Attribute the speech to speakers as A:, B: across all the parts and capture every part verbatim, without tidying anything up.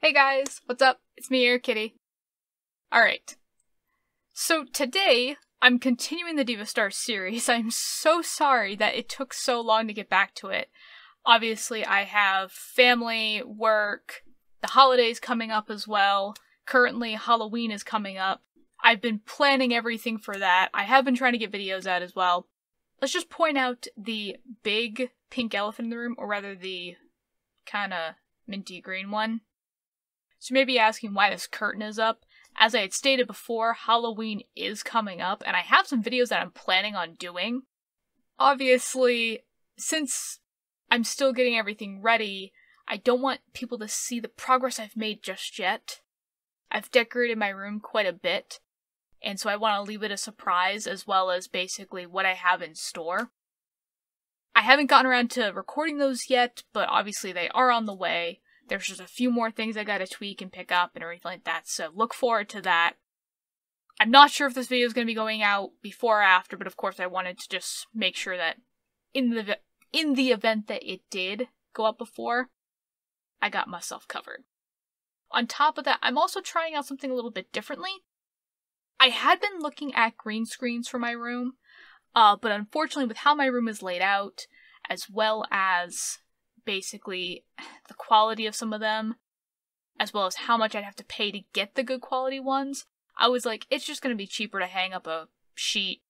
A: Hey guys, what's up? It's me, your kitty. Alright, so today I'm continuing the Diva Stars series. I'm so sorry that it took so long to get back to it. Obviously, I have family, work, the holidays coming up as well. Currently, Halloween is coming up. I've been planning everything for that. I have been trying to get videos out as well. Let's just point out the big pink elephant in the room, or rather the kinda minty green one. So you may be asking why this curtain is up. As I had stated before, Halloween is coming up, and I have some videos that I'm planning on doing. Obviously, since I'm still getting everything ready, I don't want people to see the progress I've made just yet. I've decorated my room quite a bit, and so I want to leave it a surprise as well as basically what I have in store. I haven't gotten around to recording those yet, but obviously they are on the way. There's just a few more things I gotta tweak and pick up and everything like that, so look forward to that. I'm not sure if this video is going to be going out before or after, but of course I wanted to just make sure that in the in the event that it did go up before, I got myself covered. On top of that, I'm also trying out something a little bit differently. I had been looking at green screens for my room, uh, but unfortunately with how my room is laid out, as well as basically the quality of some of them, as well as how much I'd have to pay to get the good quality ones, I was like, it's just going to be cheaper to hang up a sheet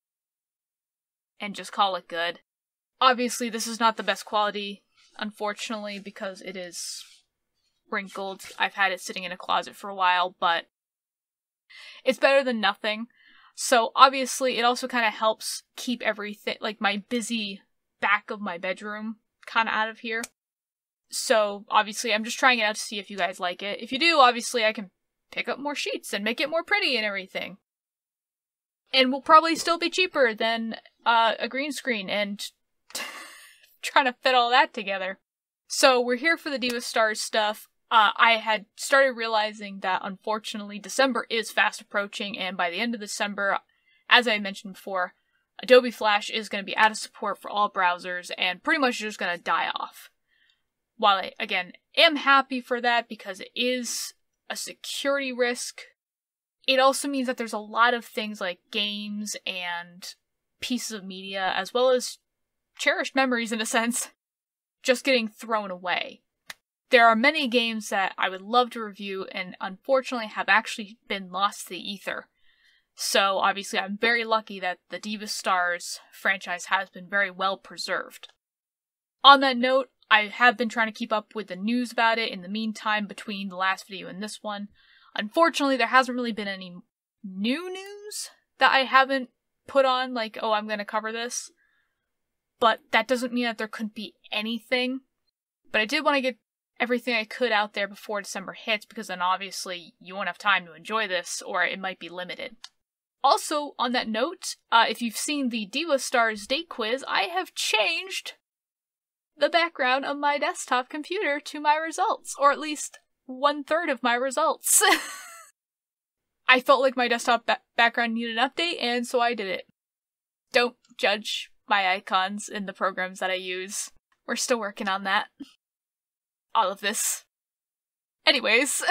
A: and just call it good. Obviously, this is not the best quality, unfortunately, because it is wrinkled. I've had it sitting in a closet for a while, but it's better than nothing. So obviously, it also kind of helps keep everything, like my busy back of my bedroom, kind of out of here. So, obviously, I'm just trying it out to see if you guys like it. If you do, obviously, I can pick up more sheets and make it more pretty and everything. And will probably still be cheaper than uh, a green screen and trying to fit all that together. So, we're here for the Diva Stars stuff. Uh, I had started realizing that, unfortunately, December is fast approaching, and by the end of December, as I mentioned before, Adobe Flash is going to be out of support for all browsers and pretty much just going to die off. While I, again, am happy for that because it is a security risk, it also means that there's a lot of things like games and pieces of media, as well as cherished memories in a sense, just getting thrown away. There are many games that I would love to review and unfortunately have actually been lost to the ether. So obviously I'm very lucky that the Diva Stars franchise has been very well preserved. On that note, I have been trying to keep up with the news about it in the meantime between the last video and this one. Unfortunately, there hasn't really been any new news that I haven't put on, like, oh, I'm going to cover this. But that doesn't mean that there couldn't be anything. But I did want to get everything I could out there before December hits, because then obviously you won't have time to enjoy this, or it might be limited. Also, on that note, uh, if you've seen the Diva Stars date quiz, I have changed the background of my desktop computer to my results, or at least one third of my results. I felt like my desktop ba background needed an update, and so I did it. Don't judge my icons in the programs that I use. We're still working on that. All of this. Anyways,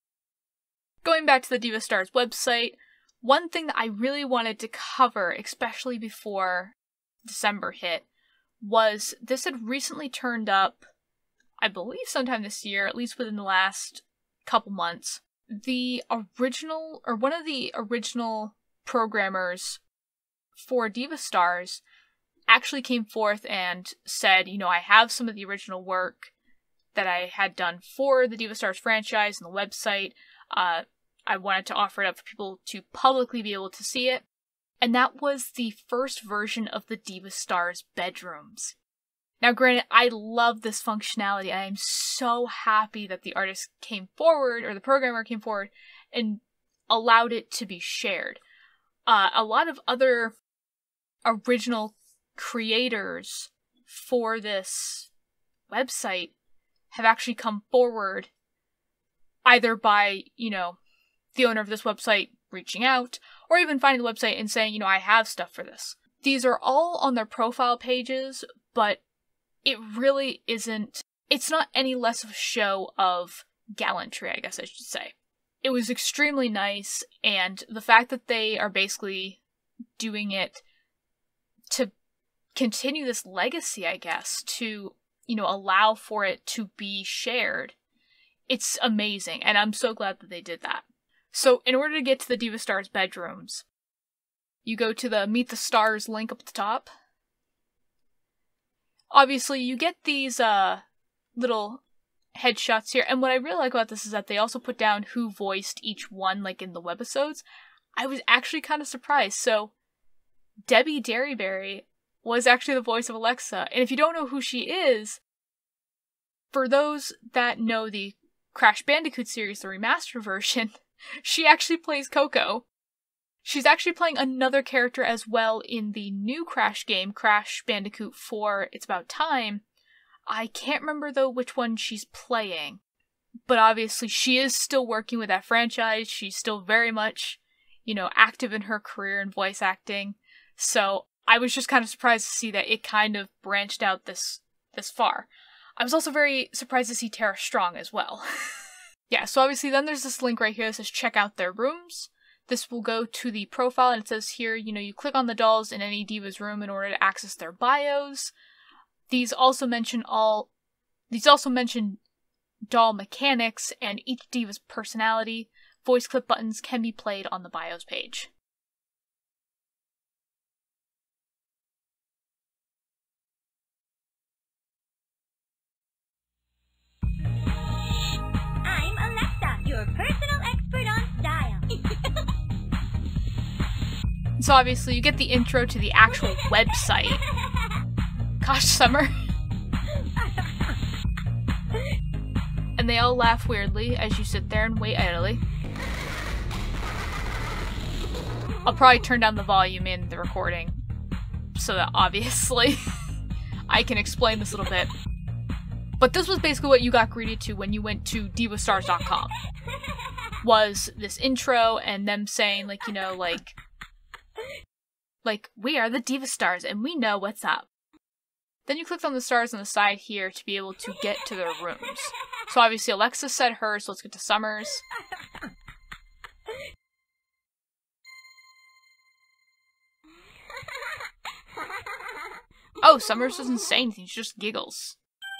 A: going back to the Diva Stars website, one thing that I really wanted to cover, especially before December hit, was this had recently turned up, I believe sometime this year, at least within the last couple months. The original, or one of the original programmers for Diva Stars actually came forth and said, you know, I have some of the original work that I had done for the Diva Stars franchise and the website. Uh, I wanted to offer it up for people to publicly be able to see it. And that was the first version of the Diva Stars bedrooms. Now granted, I love this functionality. I am so happy that the artist came forward, or the programmer came forward, and allowed it to be shared. Uh, a lot of other original creators for this website have actually come forward, either by, you know, the owner of this website reaching out, or even finding the website and saying, you know, I have stuff for this. These are all on their profile pages, but it really isn't, it's not any less of a show of gallantry, I guess I should say. It was extremely nice, and the fact that they are basically doing it to continue this legacy, I guess, to, you know, allow for it to be shared, it's amazing, and I'm so glad that they did that. So, in order to get to the Diva Stars bedrooms, you go to the Meet the Stars link up at the top. Obviously, you get these uh, little headshots here, and what I really like about this is that they also put down who voiced each one, like in the webisodes. I was actually kind of surprised. So, Debbie Derryberry was actually the voice of Alexa, and if you don't know who she is, for those that know the Crash Bandicoot series, the remastered version, she actually plays Coco. She's actually playing another character as well in the new Crash game, Crash Bandicoot four, It's About Time. I can't remember, though, which one she's playing. But obviously, she is still working with that franchise. She's still very much, you know, active in her career in voice acting. So, I was just kind of surprised to see that it kind of branched out this, this far. I was also very surprised to see Tara Strong as well. Yeah, so obviously then there's this link right here that says check out their rooms. This will go to the profile, and it says here, you know, you click on the dolls in any diva's room in order to access their bios. These also mention all, these also mention doll mechanics and each diva's personality. Voice clip buttons can be played on the bios page.
B: I'm Alexa, your personal expert on style.
A: So obviously you get the intro to the actual website. Gosh, Summer. And they all laugh weirdly as you sit there and wait idly. I'll probably turn down the volume in the recording so that obviously I can explain this a little bit. But this was basically what you got greeted to when you went to diva stars dot com. Was this intro and them saying, like, you know, like, like, we are the Diva Stars and we know what's up. Then you clicked on the stars on the side here to be able to get to their rooms. So obviously Alexa said hers, so let's get to Summer's. Oh, Summers doesn't say anything, she just giggles.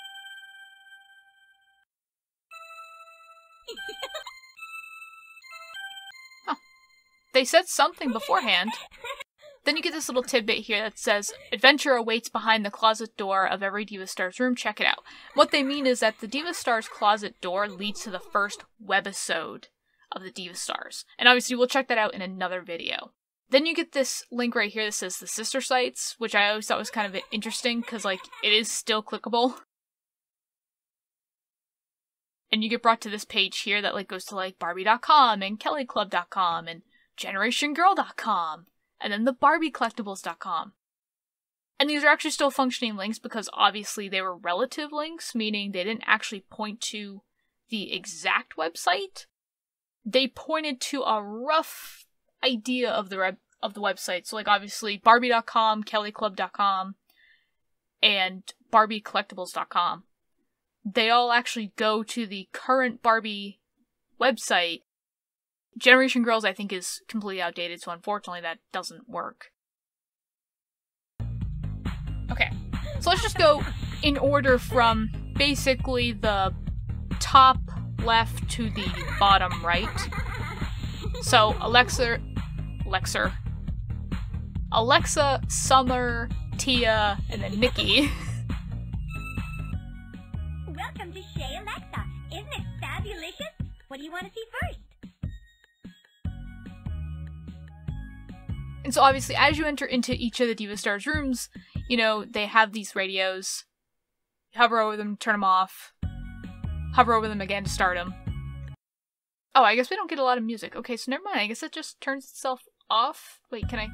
A: Huh. They said something beforehand. Then you get this little tidbit here that says, adventure awaits behind the closet door of every Diva Stars room, check it out. What they mean is that the Diva Stars closet door leads to the first webisode of the Diva Stars. And obviously we'll check that out in another video. Then you get this link right here that says the sister sites, which I always thought was kind of interesting because, like, it is still clickable. And you get brought to this page here that, like, goes to, like, Barbie dot com and Kelly Club dot com and Generation Girl dot com. And then the Barbie Collectibles dot com. And these are actually still functioning links because obviously they were relative links, meaning they didn't actually point to the exact website. They pointed to a rough idea of the web of the website. So, like, obviously Barbie dot com, Kelly Club dot com, and Barbie Collectibles dot com. They all actually go to the current Barbie website. Generation Girls, I think, is completely outdated, so unfortunately that doesn't work. Okay, so let's just go in order from basically the top left to the bottom right. So, Alexa, Alexa, Alexa, Summer, Tia, and then Nikki.
B: Welcome to Shea Alexa. Isn't it fabulous? What do you want to see first?
A: And so obviously, as you enter into each of the Diva Stars rooms, you know, they have these radios. Hover over them, turn them off. Hover over them again to start them. Oh, I guess we don't get a lot of music. Okay, so never mind. I guess it just turns itself off. Wait, can I...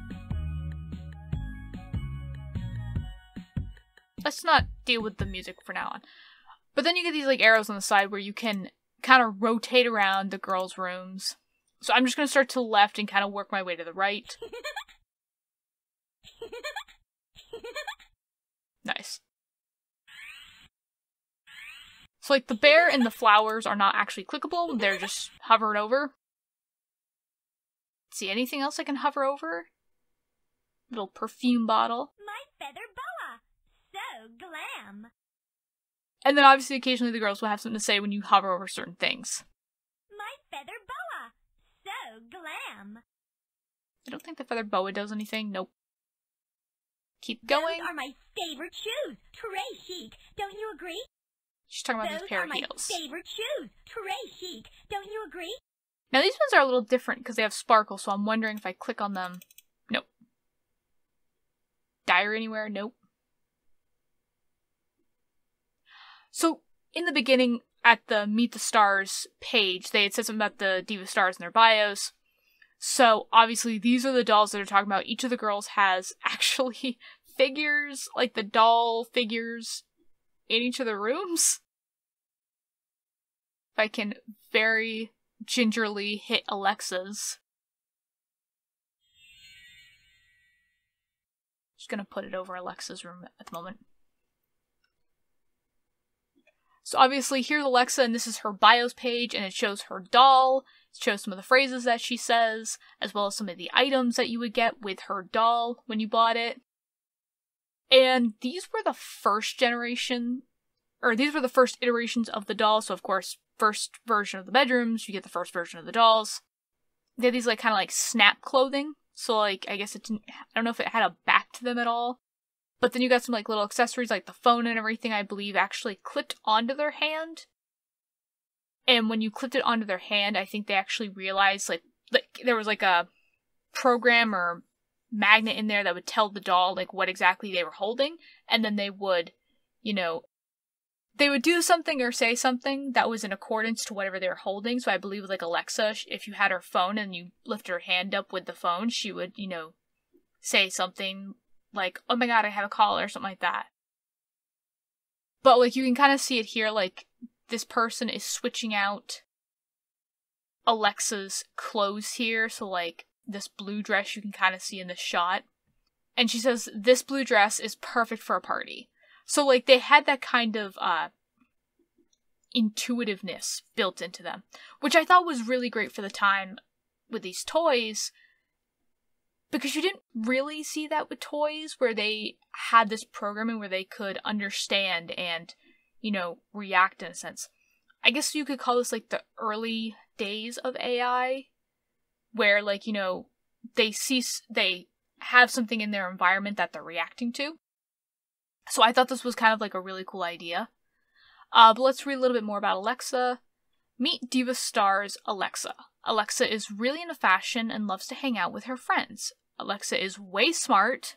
A: Let's not deal with the music for now on. But then you get these, like, arrows on the side where you can kind of rotate around the girls' rooms. So I'm just going to start to the left and kind of work my way to the right. Nice. So, like, the bear and the flowers are not actually clickable. They're just hovered over. See, anything else I can hover over? Little perfume bottle.
B: My feather boa. So glam.
A: And then obviously occasionally the girls will have something to say when you hover over certain things.
B: My feather boa. So glam.
A: I don't think the feather boa does anything. Nope. Keep going.
B: Those are my favorite shoes. Très chic. Don't you agree?
A: She's talking about
B: Those
A: these pair
B: are
A: of
B: my
A: heels.
B: favorite shoes. Très chic. Don't you agree?
A: Now these ones are a little different because they have sparkle, so I'm wondering if I click on them. Nope. Diary anywhere? Nope. So, in the beginning, at the Meet the Stars page, they had said something about the Diva Stars in their bios. So, obviously, these are the dolls that are talking about. Each of the girls has actually figures, like the doll figures, in each of the rooms. If I can very gingerly hit Alexa's. Just gonna put it over Alexa's room at the moment. So obviously here's Alexa, and this is her bios page, and it shows her doll. It shows some of the phrases that she says, as well as some of the items that you would get with her doll when you bought it. And these were the first generation, or these were the first iterations of the doll. So of course, first version of the bedrooms, you get the first version of the dolls. They had these like kind of like snap clothing. So like, I guess it didn't, I don't know if it had a back to them at all. But then you got some like little accessories like the phone and everything, I believe, actually clipped onto their hand. And when you clipped it onto their hand, I think they actually realized like, like there was like a program or magnet in there that would tell the doll like what exactly they were holding. And then they would, you know, they would do something or say something that was in accordance to whatever they were holding. So I believe with like Alexa, if you had her phone and you lifted her hand up with the phone, she would, you know, say something like, oh my god, I have a call or something like that. But like you can kind of see it here, like this person is switching out Alexa's clothes here. So like this blue dress you can kind of see in this shot. And she says, this blue dress is perfect for a party. So, like, they had that kind of, uh, intuitiveness built into them, which I thought was really great for the time with these toys, because you didn't really see that with toys, where they had this programming where they could understand and, you know, react in a sense. I guess you could call this, like, the early days of A I, where, like, you know, they see, they have something in their environment that they're reacting to. So I thought this was kind of like a really cool idea. Uh, but let's read a little bit more about Alexa. Meet Diva Stars Alexa. Alexa is really into fashion and loves to hang out with her friends. Alexa is way smart.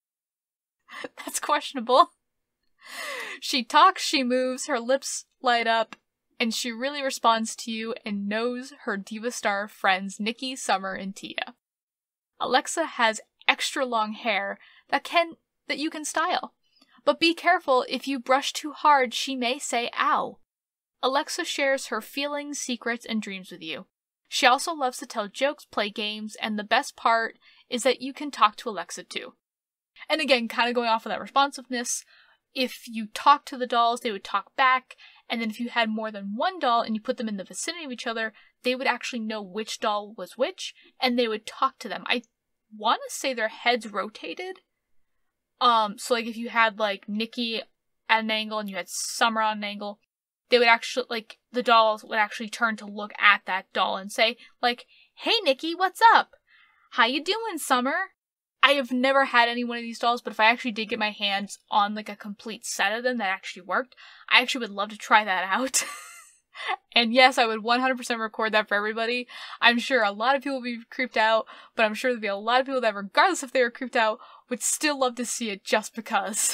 A: That's questionable. She talks, she moves, her lips light up, and she really responds to you and knows her Diva Star friends Nikki, Summer, and Tia. Alexa has extra long hair that can that you can style. But be careful, if you brush too hard, she may say ow. Alexa shares her feelings, secrets, and dreams with you. She also loves to tell jokes, play games, and the best part is that you can talk to Alexa too. And again, kind of going off of that responsiveness, if you talk to the dolls, they would talk back, and then if you had more than one doll and you put them in the vicinity of each other, they would actually know which doll was which, and they would talk to them. I want to say their heads rotated. Um, so like if you had like Nikki at an angle and you had Summer on an angle, they would actually, like, the dolls would actually turn to look at that doll and say, like, hey Nikki, what's up? How you doing, Summer? I have never had any one of these dolls, but if I actually did get my hands on like a complete set of them that actually worked, I actually would love to try that out. And yes, I would one hundred percent record that for everybody. I'm sure a lot of people would be creeped out, but I'm sure there'd be a lot of people that, regardless if they were creeped out, would still love to see it just because.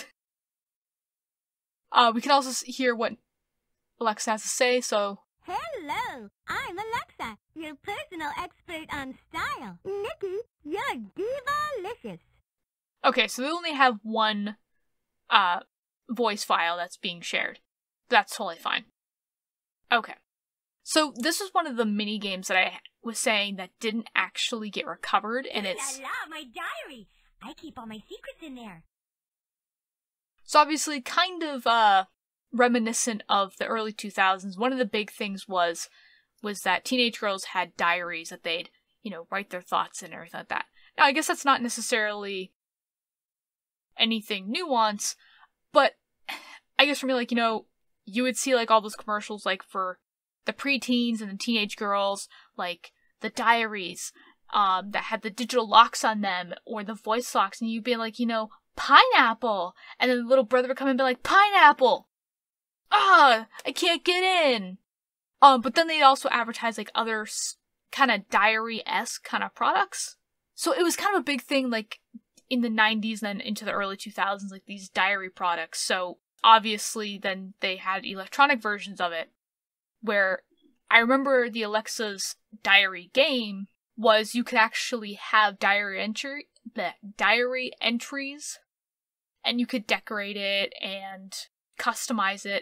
A: Uh, we can also hear what Alexa has to say, so...
B: Hello, I'm Alexa, your personal expert on style. Nikki, you're diva-licious.
A: Okay, so they only have one uh, voice file that's being shared. That's totally fine. Okay. So this is one of the mini games that I was saying that didn't actually get recovered, and it's...
B: La la, my diary! I keep all my secrets in there.
A: So obviously kind of, uh, reminiscent of the early two thousands. One of the big things was was that teenage girls had diaries that they'd, you know, write their thoughts in and everything like that. Now, I guess that's not necessarily anything nuanced, but I guess for me, like, you know, you would see, like, all those commercials, like, for the preteens and the teenage girls, like, the diaries, um, that had the digital locks on them, or the voice locks, and you'd be like, you know, pineapple! And then the little brother would come and be like, pineapple! Ah! I can't get in! Um, but then they'd also advertise, like, other s- kind of diary-esque kind of products. So it was kind of a big thing, like, in the nineties and then into the early two thousands, like, these diary products. So obviously then they had electronic versions of it, where I remember the Alexa's diary game was you could actually have diary entry, the diary entries, and you could decorate it and customize it.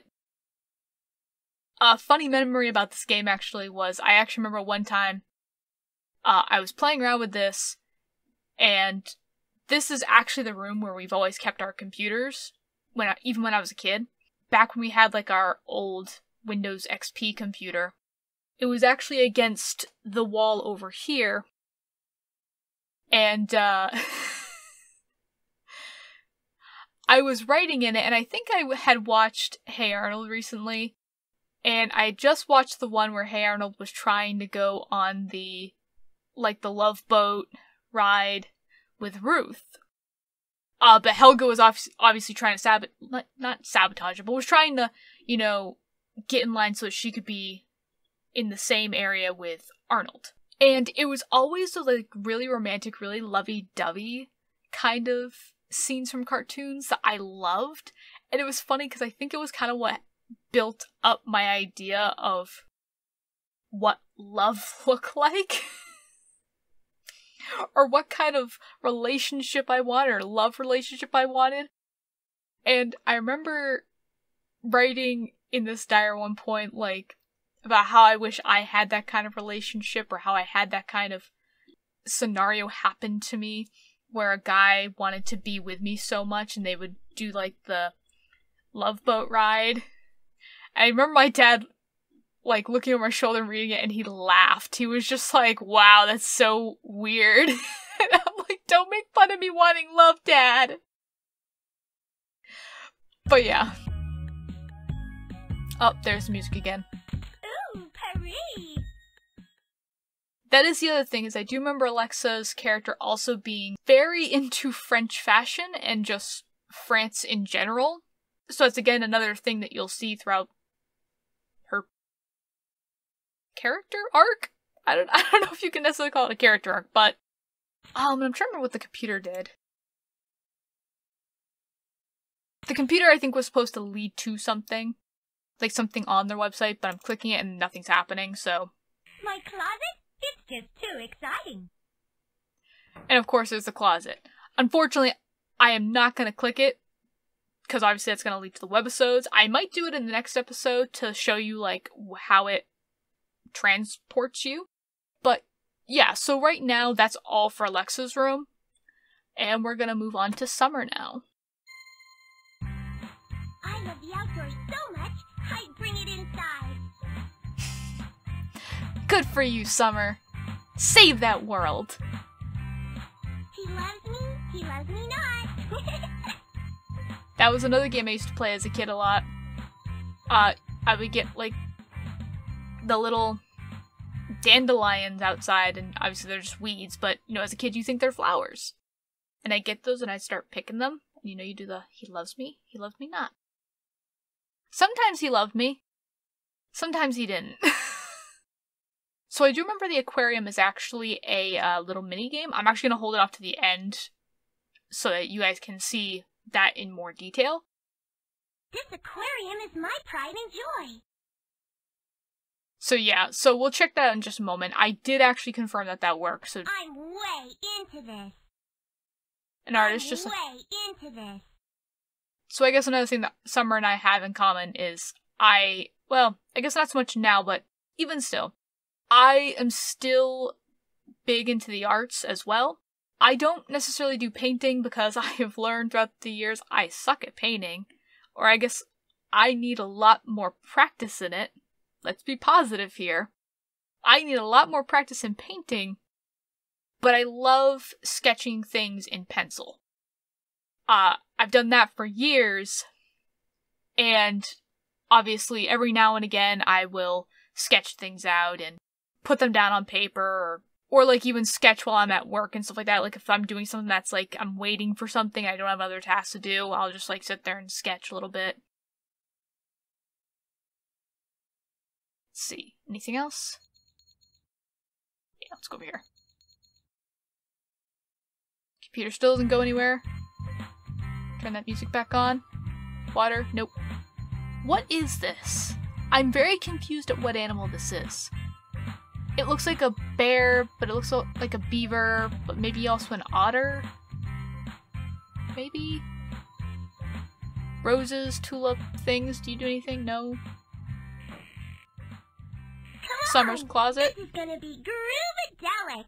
A: A funny memory about this game actually was, I actually remember one time, uh, I was playing around with this, and this is actually the room where we've always kept our computers, when I, even when I was a kid. Back when we had, like, our old Windows X P computer. It was actually against the wall over here, and, uh... I was writing in it, and I think I had watched Hey Arnold recently, and I just watched the one where Hey Arnold was trying to go on the, like, the Love Boat ride with Ruth. Uh, but Helga was ob- obviously trying to sabot- not, not sabotage it, but was trying to, you know, get in line so that she could be in the same area with Arnold. And it was always the, like, really romantic, really lovey-dovey kind of scenes from cartoons that I loved. And it was funny because I think it was kind of what built up my idea of what love looked like. Or what kind of relationship I wanted, or love relationship I wanted. And I remember writing in this diary at one point, like, about how I wish I had that kind of relationship, or how I had that kind of scenario happen to me, where a guy wanted to be with me so much, and they would do, like, the Love Boat ride. I remember my dad, like, looking over my shoulder and reading it, and he laughed. He was just like, wow, that's so weird. And I'm like, don't make fun of me wanting love, Dad. But yeah. Oh, there's the music again.
B: Ooh, Paris!
A: That is the other thing, is I do remember Alexa's character also being very into French fashion and just France in general. So it's again another thing that you'll see throughout her character arc? I don't I don't know if you can necessarily call it a character arc, but um I'm trying to remember what the computer did. The computer, I think, was supposed to lead to something. Like something on their website, but I'm clicking it and nothing's happening, so.
B: My closet? It's just too exciting.
A: And of course there's the closet. Unfortunately, I am not going to click it, because obviously that's going to lead to the webisodes. I might do it in the next episode to show you, like, how it transports you. But yeah, so right now that's all for Alexa's room. And we're going to move on to Summer now.
B: I love the outdoors so much, I'd bring it inside.
A: Good for you, Summer. Save that world.
B: He loves me, he loves me not.
A: That was another game I used to play as a kid a lot. Uh, I would get, like, the little dandelions outside, and obviously they're just weeds, but, you know, as a kid you think they're flowers. And I get those and I start picking them, and you know, you do the, he loves me, he loves me not. Sometimes he loved me. Sometimes he didn't. So I do remember the aquarium is actually a uh, little mini game. I'm actually going to hold it off to the end so that you guys can see that in more detail.
B: This aquarium is my pride and joy.
A: So yeah, so we'll check that out in just a moment. I did actually confirm that that works. So
B: I'm way into this.
A: an artist
B: I'm
A: just
B: way into this.
A: So I guess another thing that Summer and I have in common is I, well, I guess not so much now, but even still, I am still big into the arts as well. I don't necessarily do painting because I have learned throughout the years I suck at painting. Or I guess I need a lot more practice in it. Let's be positive here. I need a lot more practice in painting, but I love sketching things in pencil. Uh, I've done that for years, and obviously every now and again I will sketch things out and put them down on paper, or, or like even sketch while I'm at work and stuff like that. Like if I'm doing something that's like I'm waiting for something, I don't have other tasks to do, I'll just like sit there and sketch a little bit. Let's see, anything else? Yeah, let's go over here. Computer still doesn't go anywhere. Turn that music back on. Water? Nope. What is this? I'm very confused at what animal this is. It looks like a bear, but it looks like a beaver, but maybe also an otter? Maybe? Roses, tulip, things, do you do anything? No?
B: Come
A: Summer's
B: on,
A: closet?
B: This is gonna be groovadelic.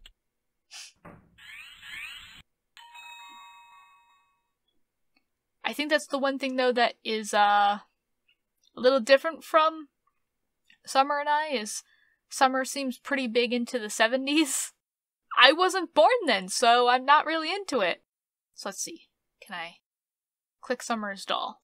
A: I think that's the one thing, though, that is uh, a little different from Summer and I, is Summer seems pretty big into the seventies. I wasn't born then, so I'm not really into it. So let's see. Can I click Summer's doll?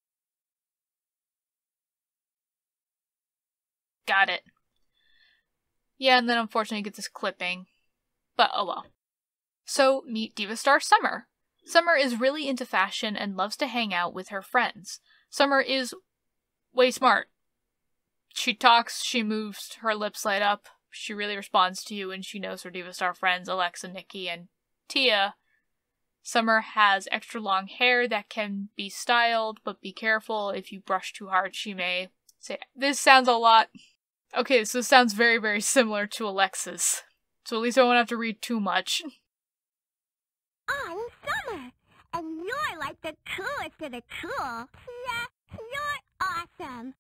A: Got it. Yeah, and then unfortunately get this clipping. But oh well. So, meet Diva Star Summer. Summer is really into fashion and loves to hang out with her friends. Summer is way smart. She talks, she moves, her lips light up. She really responds to you, and she knows her Diva Star friends, Alexa, Nikki, and Tia. Summer has extra long hair that can be styled, but be careful. If you brush too hard, she may say, this sounds a lot. Okay, so this sounds very, very similar to Alexa's. So at least I won't have to read too much.
B: I'm Summer, and you're like the coolest of the cool. Yeah, you're awesome.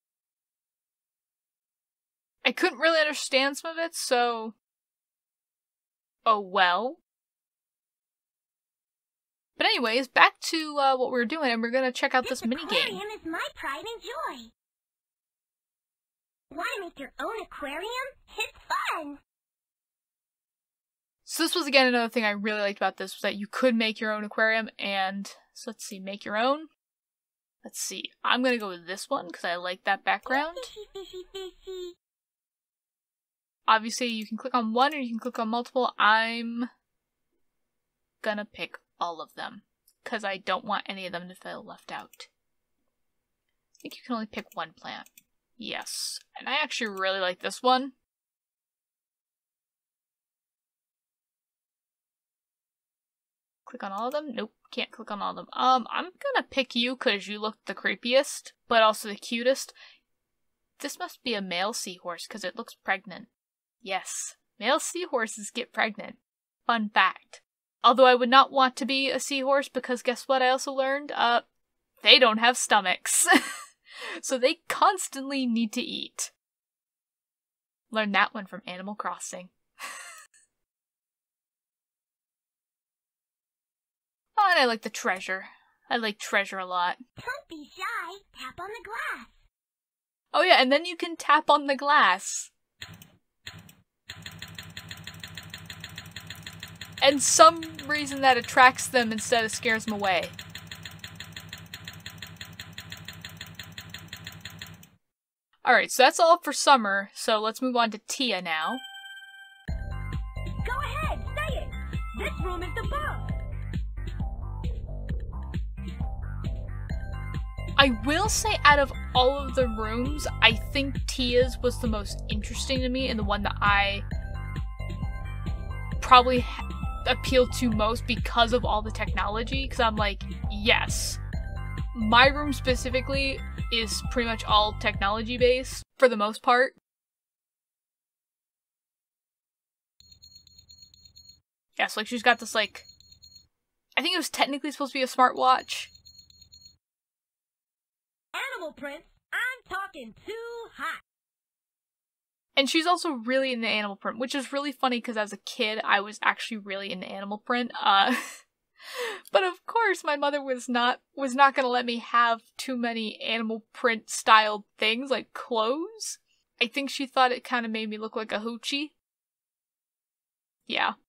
A: I couldn't really understand some of it, so... Oh well. But anyways, back to uh, what we were doing, and we're gonna check out this,
B: this
A: minigame.
B: aquarium is my pride and joy. Want to make your own aquarium? It's fun!
A: So this was again another thing I really liked about this, was that you could make your own aquarium, and so let's see, make your own. Let's see, I'm gonna go with this one because I like that background.
B: Fishy, fishy, fishy.
A: Obviously, you can click on one or you can click on multiple. I'm gonna pick all of them because I don't want any of them to feel left out. I think you can only pick one plant. Yes, and I actually really like this one. Click on all of them? Nope, can't click on all of them. Um, I'm gonna pick you because you look the creepiest, but also the cutest. This must be a male seahorse because it looks pregnant. Yes, male seahorses get pregnant. Fun fact. Although I would not want to be a seahorse because guess what I also learned? Uh, they don't have stomachs. So they constantly need to eat. Learned that one from Animal Crossing. Oh, and I like the treasure. I like treasure a lot.
B: Don't be shy. Tap on the glass.
A: Oh yeah, and then you can tap on the glass. And some reason that attracts them instead of scares them away. Alright, so that's all for Summer, so let's move on to Tia now.
B: Go ahead, say it. This room is the bomb.
A: I will say out of all of the rooms, I think Tia's was the most interesting to me and the one that I probably ha- appealed to most because of all the technology, because I'm like, yes, my room specifically is pretty much all technology based for the most part. Yeah, so like she's got this like, I think it was technically supposed to be a smartwatch.
B: Animal print, I'm talking too hot.
A: And she's also really into animal print, which is really funny because as a kid, I was actually really into animal print. Uh, But of course my mother was not was not gonna let me have too many animal print styled things like clothes. I think she thought it kind of made me look like a hoochie. Yeah.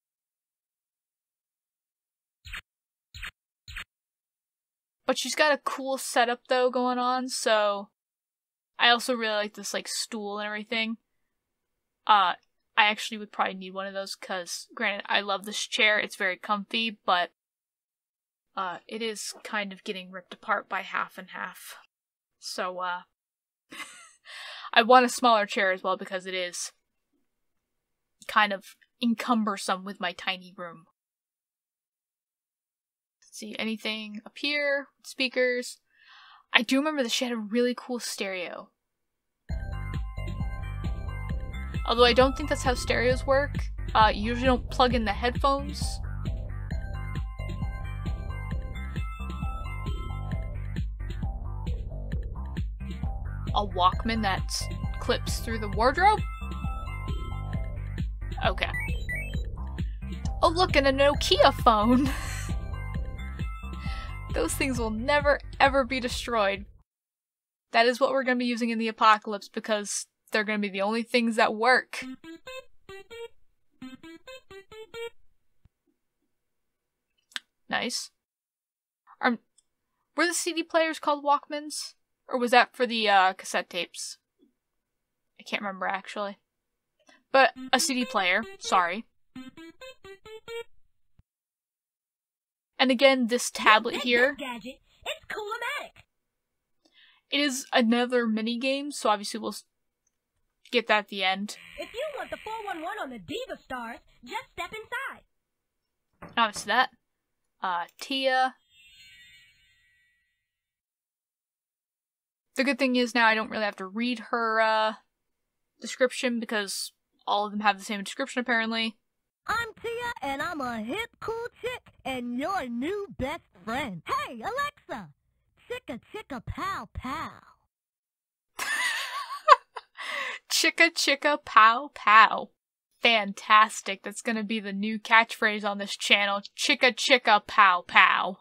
A: But she's got a cool setup though going on, so I also really like this like stool and everything. Uh, I actually would probably need one of those because, granted, I love this chair. It's very comfy, but uh, it is kind of getting ripped apart by half and half. So, uh, I want a smaller chair as well because it is kind of encumbersome with my tiny room. Let's see, anything up here? Speakers. I do remember that she had a really cool stereo. Although I don't think that's how stereos work. Uh, you usually don't plug in the headphones. A Walkman that clips through the wardrobe? Okay. Oh look, and a Nokia phone! Those things will never ever be destroyed. That is what we're going to be using in the apocalypse because they're going to be the only things that work. Nice. Um, were the C D players called Walkmans? Or was that for the uh, cassette tapes? I can't remember actually. But a C D player, sorry. And again, this tablet here.
B: Gadget. It's Cool-O-Matic.
A: It is another mini game, so obviously we'll get that at the end.
B: If you want the four one one on the Diva Stars, just step inside.
A: Obviously that. Uh, Tia. The good thing is now I don't really have to read her uh, description because all of them have the same description apparently.
B: I'm Tia, and I'm a hip, cool chick, and your new best friend. Hey, Alexa! Chicka chicka pow pow.
A: Chicka chicka pow pow. Fantastic. That's gonna be the new catchphrase on this channel. Chicka chicka pow pow.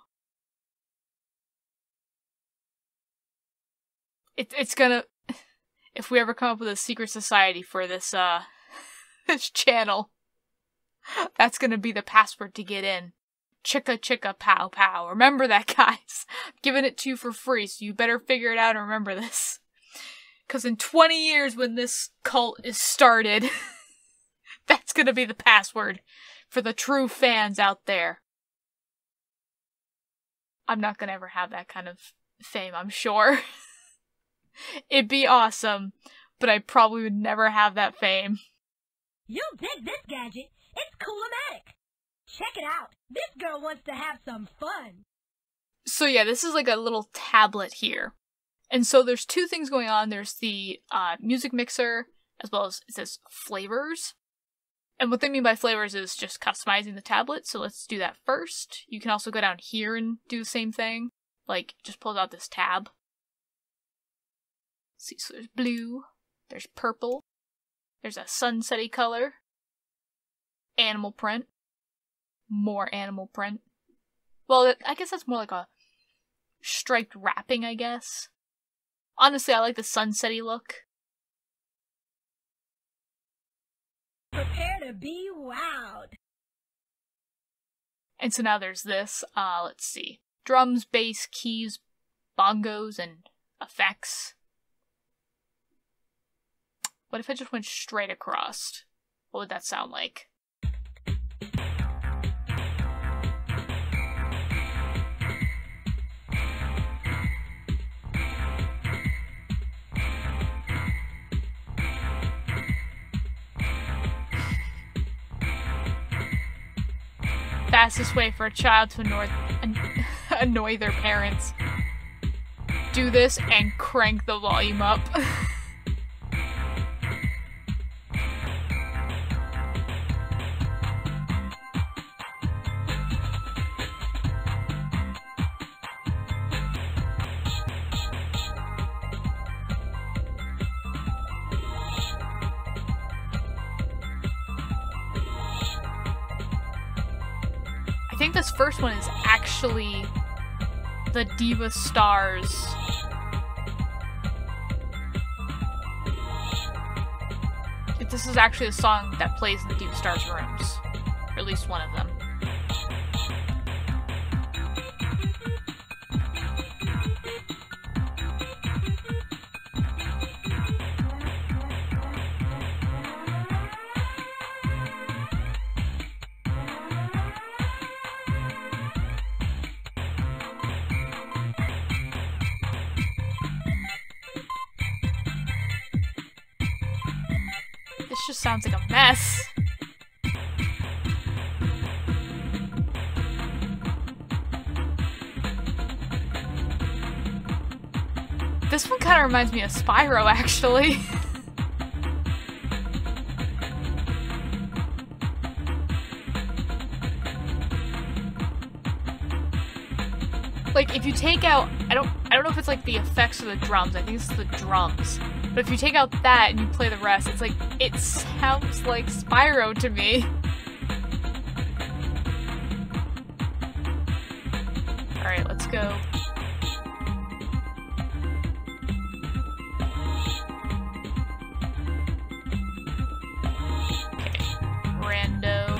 A: It, it's gonna... If we ever come up with a secret society for this, uh... this channel, that's gonna be the password to get in. Chicka chicka pow pow. Remember that, guys. I'm giving it to you for free, so you better figure it out and remember this. Because in twenty years when this cult is started, that's gonna be the password for the true fans out there. I'm not gonna ever have that kind of fame, I'm sure. It'd be awesome, but I probably would never have that fame.
B: You'll dig this gadget. It's Cool-O-Matic. Check it out. This girl wants to have some fun.
A: So yeah, this is like a little tablet here. And so there's two things going on. There's the uh, music mixer, as well as it says flavors. And what they mean by flavors is just customizing the tablet. So let's do that first. You can also go down here and do the same thing. Like, just pulls out this tab. See, so there's blue, there's purple, there's a sunsetty color, animal print, more animal print. Well, I guess that's more like a striped wrapping, I guess. Honestly, I like the sunsetty look.
B: Prepare to be wowed.
A: And so now there's this, uh, let's see. Drums, bass, keys, bongos, and effects. What if I just went straight across? What would that sound like? Fastest way for a child to annoy, an annoy their parents. Do this and crank the volume up. I think this first one is actually actually the Diva Stars. This is actually the song that plays in the Diva Stars rooms. Or at least one of them. This just sounds like a mess. This one kind of reminds me of Spyro, actually. Like, if you take out, I don't, I don't know if it's like the effects of the drums. I think it's the drums. But if you take out that and you play the rest, it's like, it sounds like Spyro to me. Alright, let's go. Okay, rando.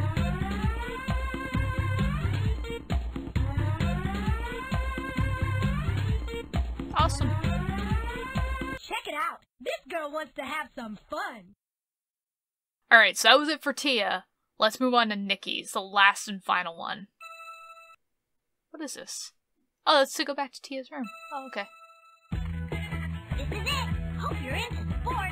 A: Awesome.
C: Check it out! This girl wants to have some fun!
A: Alright, so that was it for Tia. Let's move on to Nikki's, the last and final one. What is this? Oh, let's go back to Tia's room. Oh, okay.
C: This is it! Hope you're into sports!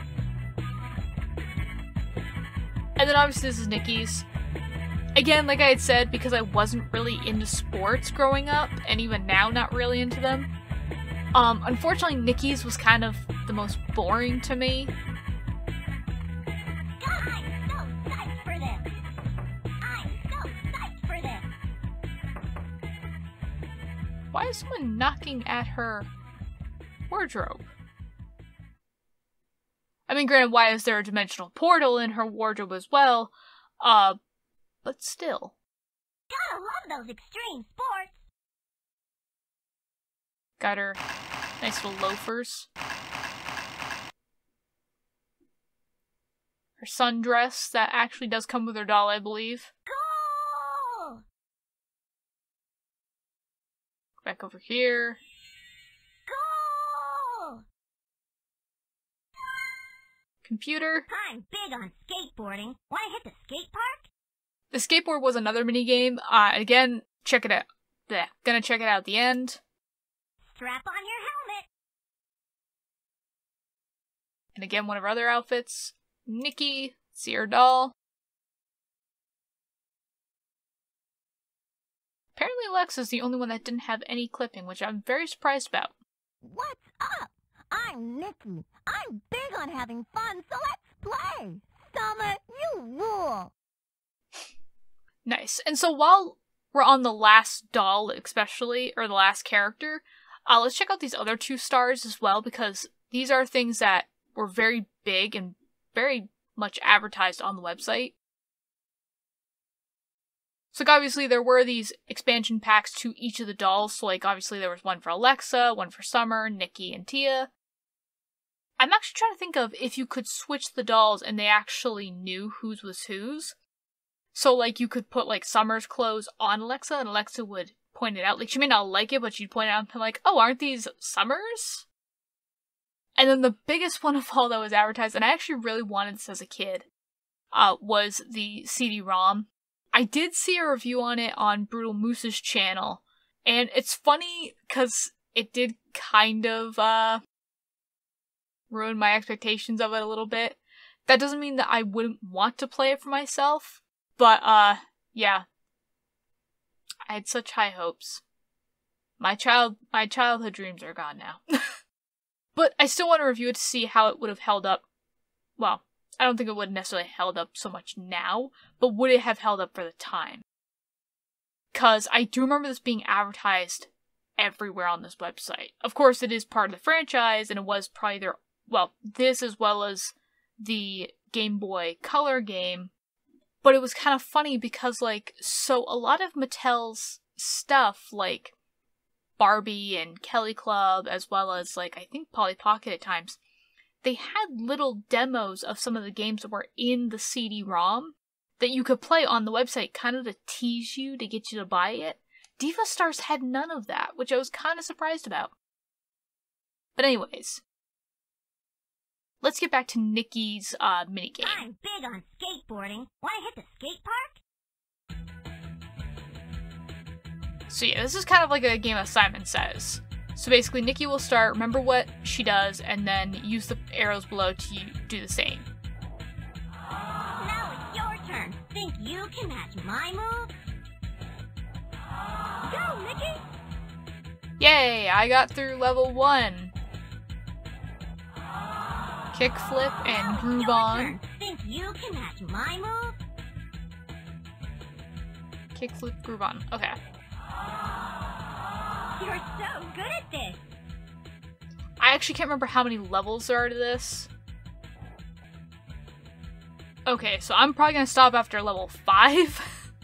A: And then obviously this is Nikki's. Again, like I had said, because I wasn't really into sports growing up, and even now not really into them. Um, unfortunately, Nikki's was kind of the most boring to me.
C: I'm so psyched for this! I'm so psyched for this!
A: Why is someone knocking at her wardrobe? I mean, granted, why is there a dimensional portal in her wardrobe as well? Uh, but still.
C: Gotta love those extreme sports!
A: Got her nice little loafers. Her sundress that actually does come with her doll, I believe.
C: Goal!
A: Back over here.
C: Goal!
A: Computer.
C: I'm big on skateboarding. Wanna hit the skate park?
A: The skateboard was another minigame. Uh, again, check it out. Bleh. Gonna check it out at the end.
C: Strap on your helmet!
A: And again, one of her other outfits. Nikki. See her doll. Apparently Alexa's the only one that didn't have any clipping, which I'm very surprised about.
B: What's up? I'm Nikki. I'm big on having fun, so let's play. Summer, you rule.
A: Nice. And so while we're on the last doll, especially, or the last character, uh, let's check out these other two stars as well, because these are things that were very big and very much advertised on the website. So like, obviously there were these expansion packs to each of the dolls, so like obviously there was one for Alexa, one for Summer, Nikki, and Tia. I'm actually trying to think of if you could switch the dolls and they actually knew whose was whose. So like you could put like Summer's clothes on Alexa and Alexa would point it out. Like she may not like it, but she'd point it out and be like, oh, aren't these Summer's? And then the biggest one of all that was advertised, and I actually really wanted this as a kid, uh, was the C D ROM. I did see a review on it on Brutal Moose's channel, and it's funny because it did kind of uh, ruin my expectations of it a little bit. That doesn't mean that I wouldn't want to play it for myself, but uh, yeah. I had such high hopes. My child, my childhood dreams are gone now. But I still want to review it to see how it would have held up. Well, I don't think it would have necessarily held up so much now, but would it have held up for the time? Because I do remember this being advertised everywhere on this website. Of course, it is part of the franchise, and it was probably their, well, this as well as the Game Boy Color game. But it was kind of funny because, like, so a lot of Mattel's stuff like Barbie and Kelly Club, as well as, like, I think Polly Pocket at times, they had little demos of some of the games that were in the C D ROM that you could play on the website, kind of to tease you, to get you to buy it. Diva Stars had none of that, which I was kind of surprised about. But anyways, let's get back to Nikki's uh, minigame.
C: I'm big on skateboarding. Wanna hit the skate park?
A: So yeah, this is kind of like a game of Simon Says. So basically, Nikki will start, remember what she does, and then use the arrows below to do the same.
C: Now it's your turn. Think you can match my move? Go, Nikki!
A: Yay, I got through level one. Kickflip and
C: Now
A: groove
C: it's your
A: on.
C: turn. Think you can match my move?
A: Kickflip, groove on. Okay.
C: You're so good at this.
A: I actually can't remember how many levels there are to this. Okay, so I'm probably gonna stop after level five.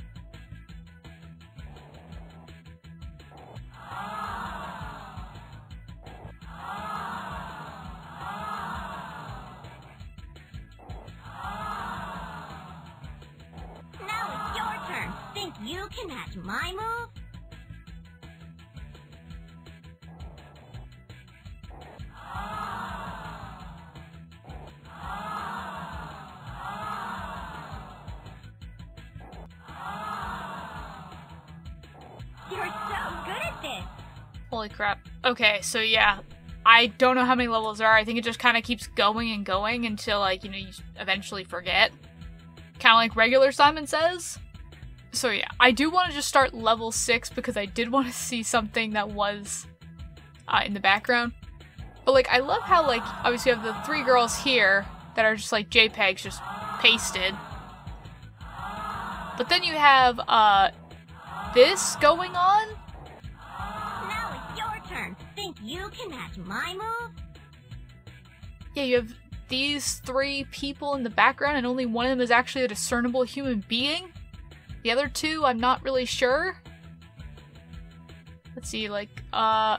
C: Now it's your turn. Think you can match my move? You're so good at this.
A: Holy crap. Okay, so yeah. I don't know how many levels there are. I think it just kind of keeps going and going until, like, you know, you eventually forget. Kind of like regular Simon Says. So yeah, I do want to just start level six because I did want to see something that was uh, in the background. But, like, I love how, like, obviously you have the three girls here that are just, like, JPEGs just pasted. But then you have, uh, this going on?
C: Now it's your turn. Think you can match my move?
A: Yeah, you have these three people in the background and only one of them is actually a discernible human being. The other two, I'm not really sure. Let's see, like, uh...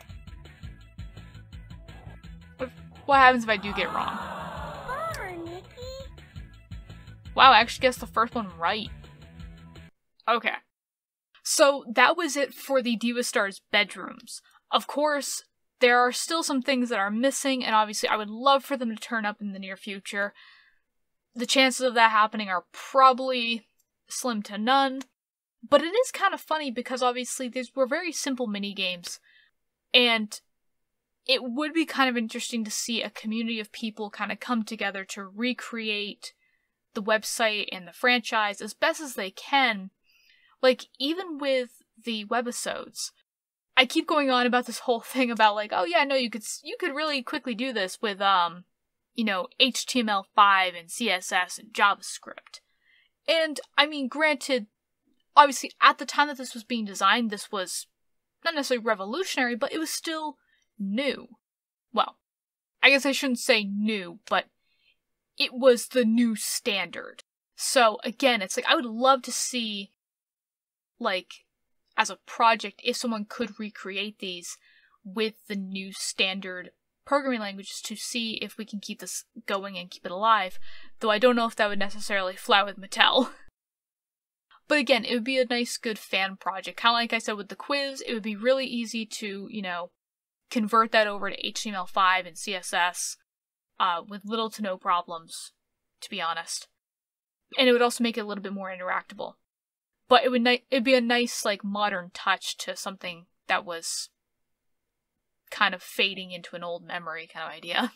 A: What, what happens if I do get it wrong?
C: Bummer, Nikki.
A: Wow, I actually guessed the first one right. Okay. So that was it for the Diva Stars bedrooms. Of course, there are still some things that are missing, and obviously I would love for them to turn up in the near future. The chances of that happening are probably slim to none, but it is kind of funny because obviously these were very simple mini games, and it would be kind of interesting to see a community of people kind of come together to recreate the website and the franchise as best as they can. Like, even with the webisodes, I keep going on about this whole thing about, like, oh yeah, no, you could you could really quickly do this with, um, you know, H T M L five and C S S and JavaScript. And, I mean, granted, obviously, at the time that this was being designed, this was not necessarily revolutionary, but it was still new. Well, I guess I shouldn't say new, but it was the new standard. So, again, it's like, I would love to see, like, as a project, if someone could recreate these with the new standard programming languages to see if we can keep this going and keep it alive, though I don't know if that would necessarily fly with Mattel. But again, it would be a nice, good fan project. Kind of like I said with the quiz, it would be really easy to, you know, convert that over to H T M L five and C S S uh, with little to no problems, to be honest. And it would also make it a little bit more interactable. But it would ni- it'd be a nice, like, modern touch to something that was kind of fading into an old memory kind of idea.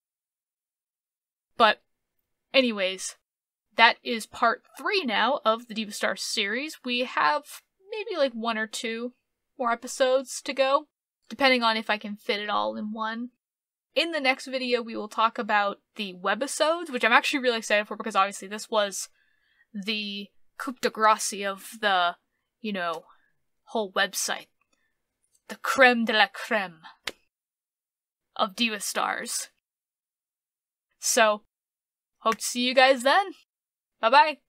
A: But, anyways, that is part three now of the Diva Stars series. We have maybe like one or two more episodes to go, depending on if I can fit it all in one. In the next video, we will talk about the webisodes, which I'm actually really excited for because obviously this was the coup de grace of the, you know, whole website. The creme de la creme of Diva Stars. So, hope to see you guys then. Bye-bye.